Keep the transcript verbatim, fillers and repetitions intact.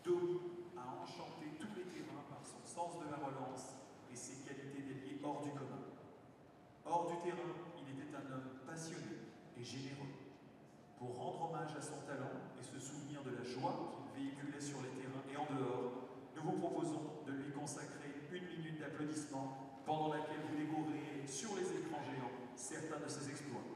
Domi a enchanté tous les terrains par son sens de la relance et ses qualités d'ailier hors du commun. Hors du terrain, il était un homme passionné et généreux. Pour rendre hommage à son talent et se souvenir de la joie qu'il véhiculait sur les terrains et en dehors, nous vous proposons de lui consacrer une minute d'applaudissement pendant laquelle vous découvrirez sur les écrans géants certains de ses exploits.